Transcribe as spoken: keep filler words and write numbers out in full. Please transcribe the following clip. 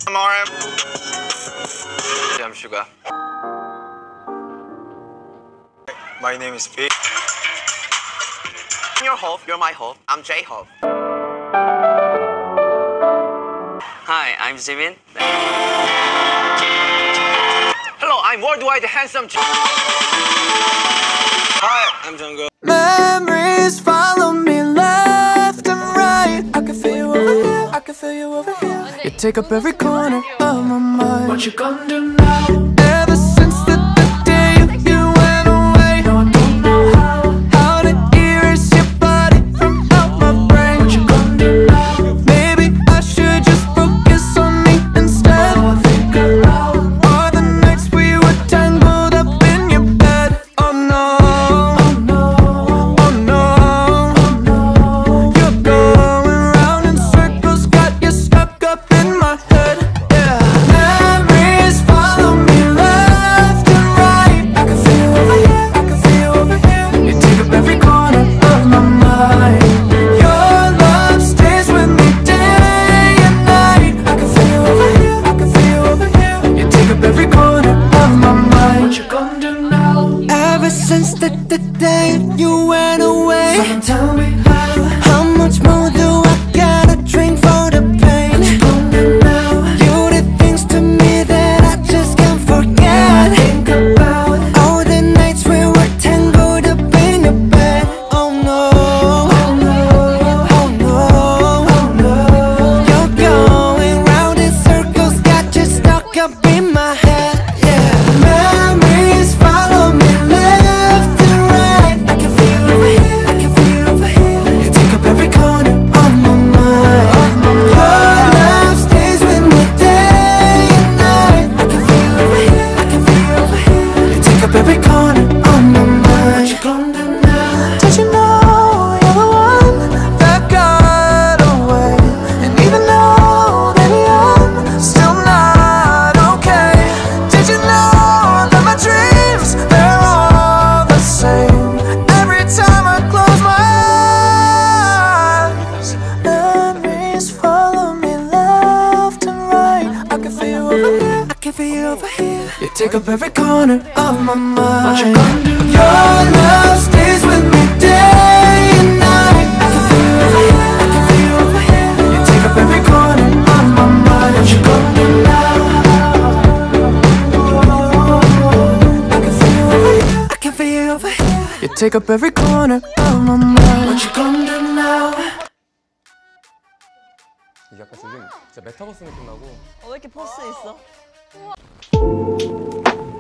More. I'm Sugar. My name is P. You're Hope, you're my Hope. I'm J-Hope. Hi, I'm Jimin. Hello, I'm worldwide handsome. Hi, I'm Jungkook. Memories follow me left and right. I can feel you over here, I can feel you over here. You take up every corner of my mind. What you gonna do now? Ever since the, the day you went away, no, I don't know how How to erase your body from out my brain. What you gonna do now? Maybe I should just focus on me instead. Oh, I think aloud. All the nights we were tangled up in your bed. Oh no, oh no, oh no, oh no. You're going round in circles, got you stuck up in my head. Yeah. Memories follow me left and right. I can feel you over here, I can feel you over here. You take up every corner of my mind. Your love stays with me day and night. I can feel you over here, I can feel you over here. You take up every corner of my mind. What you gonna do now? Ever since the, the day you went away, someone tell me how How much more do I gotta drink for the pain? What you gonna do now? You did things to me that I just can't forget. Think about all the nights we were tangled up in your bed. Oh no, oh no, oh no, oh no. You're going round in circles, got you stuck up in my head. Yeah. Memories follow me left and right. I can feel you over here, I can feel you over here. You take up every corner of my mind. Your love stays with me day and night. I can feel you over here, I can feel you over here. You take up every corner of my mind. What you gonna do now? Did you know you're the one that got away? And even though, baby, I'm still not okay. Did you know that my dreams, they're all the same? Every time I close my eyes, memories follow me left and right. I can feel you over here, I can feel you over here. You take up every corner of my mind. What you gonna do? Your love stays with me day and night. I can feel you over here, I can feel you over here. You take up every corner of my mind. What you gonna do now? I can feel you over here, I can feel you over here. You take up every corner of my mind. What you gonna do now? 이게 약간 지금 진짜 메타버스 느낌 나고. 어, 왜 이렇게 포스 있어?